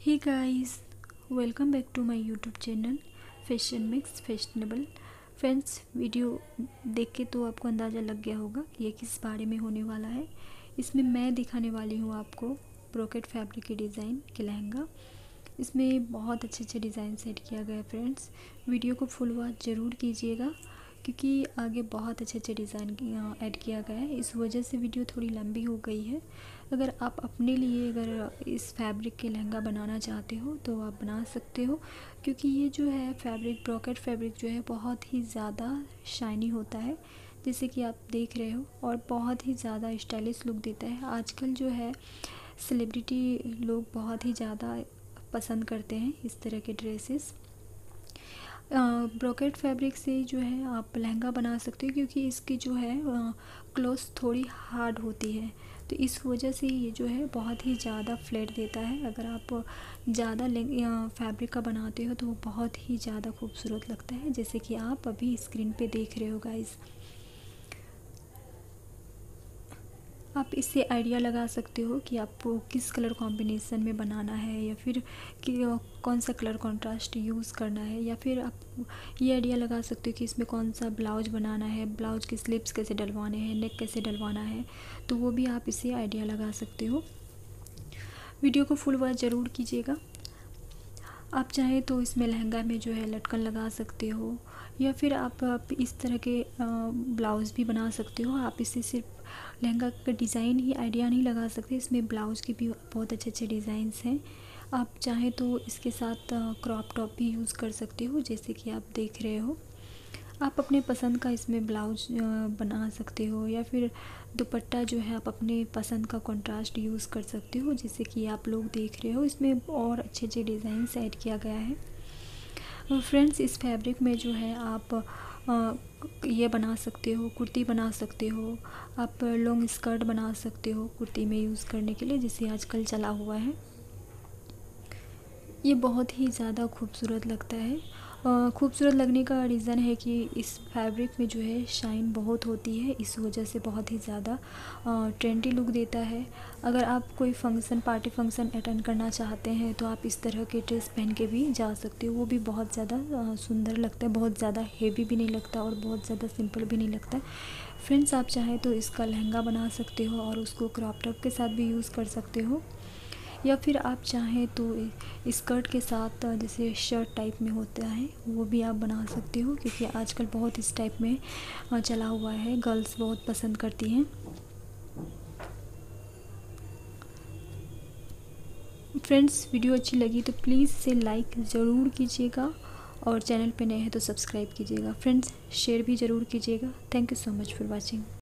Hey guys, welcome back to my YouTube channel fashion mix fashionable. Friends, video देख के तो आपको अंदाज़ा लग गया होगा कि ये किस बारे में होने वाला है। इसमें मैं दिखाने वाली हूँ आपको ब्रोकेड फैब्रिक के डिज़ाइन के लहंगा। इसमें बहुत अच्छे अच्छे डिज़ाइन सेट किया गया है। फ्रेंड्स, वीडियो को फुल वॉच ज़रूर कीजिएगा क्योंकि आगे बहुत अच्छे अच्छे डिज़ाइन ऐड किया गया है। इस वजह से वीडियो थोड़ी लंबी हो गई है। अगर आप अपने लिए अगर इस फैब्रिक के लहंगा बनाना चाहते हो तो आप बना सकते हो, क्योंकि ये जो है फैब्रिक ब्रोकेड फैब्रिक जो है बहुत ही ज़्यादा शाइनी होता है, जैसे कि आप देख रहे हो, और बहुत ही ज़्यादा स्टाइलिश लुक देता है। आजकल जो है सेलिब्रिटी लोग बहुत ही ज़्यादा पसंद करते हैं इस तरह के ड्रेसेस। ब्रोकेड फैब्रिक से जो है आप लहंगा बना सकते हो, क्योंकि इसकी जो है क्लोथ थोड़ी हार्ड होती है, तो इस वजह से ये जो है बहुत ही ज़्यादा फ्लेट देता है। अगर आप ज़्यादा फैब्रिक का बनाते हो तो वो बहुत ही ज़्यादा खूबसूरत लगता है, जैसे कि आप अभी स्क्रीन पे देख रहे हो गाइस। आप इससे आइडिया लगा सकते हो कि आपको किस कलर कॉम्बिनेशन में बनाना है, या फिर कि कौन सा कलर कॉन्ट्रास्ट यूज़ करना है, या फिर आप ये आइडिया लगा सकते हो कि इसमें कौन सा ब्लाउज बनाना है, ब्लाउज के स्लीव्स कैसे डलवाने हैं, नेक कैसे डलवाना है, तो वो भी आप इससे आइडिया लगा सकते हो। वीडियो को फुल वॉच ज़रूर कीजिएगा। आप चाहें तो इसमें लहंगा में जो है लटकन लगा सकते हो, या फिर आप इस तरह के ब्लाउज़ भी बना सकते हो। आप इससे सिर्फ लहंगा का डिज़ाइन ही आइडिया नहीं लगा सकते, इसमें ब्लाउज़ के भी बहुत अच्छे अच्छे डिज़ाइंस हैं। आप चाहें तो इसके साथ क्रॉप टॉप भी यूज़ कर सकते हो, जैसे कि आप देख रहे हो। आप अपने पसंद का इसमें ब्लाउज बना सकते हो, या फिर दुपट्टा जो है आप अपने पसंद का कंट्रास्ट यूज़ कर सकते हो, जैसे कि आप लोग देख रहे हो। इसमें और अच्छे अच्छे डिज़ाइन ऐड किया गया है। फ्रेंड्स, इस फैब्रिक में जो है आप ये बना सकते हो, कुर्ती बना सकते हो, आप लॉन्ग स्कर्ट बना सकते हो कुर्ती में यूज़ करने के लिए, जिसे आजकल चला हुआ है। ये बहुत ही ज़्यादा खूबसूरत लगता है। खूबसूरत लगने का रीज़न है कि इस फैब्रिक में जो है शाइन बहुत होती है, इस वजह से बहुत ही ज़्यादा ट्रेंडी लुक देता है। अगर आप कोई फंक्शन, पार्टी फंक्शन अटेंड करना चाहते हैं तो आप इस तरह के ड्रेस पहन के भी जा सकते हो, वो भी बहुत ज़्यादा सुंदर लगता है, बहुत ज़्यादा हेवी भी नहीं लगता और बहुत ज़्यादा सिंपल भी नहीं लगता। फ्रेंड्स, आप चाहें तो इसका लहंगा बना सकते हो और उसको क्रॉप टॉप के साथ भी यूज़ कर सकते हो, या फिर आप चाहें तो स्कर्ट के साथ जैसे शर्ट टाइप में होता है वो भी आप बना सकते हो, क्योंकि आजकल बहुत इस टाइप में चला हुआ है, गर्ल्स बहुत पसंद करती हैं। फ्रेंड्स, वीडियो अच्छी लगी तो प्लीज़ इसे लाइक ज़रूर कीजिएगा, और चैनल पे नए हैं तो सब्सक्राइब कीजिएगा। फ्रेंड्स, शेयर भी ज़रूर कीजिएगा। Thank you so much for watching.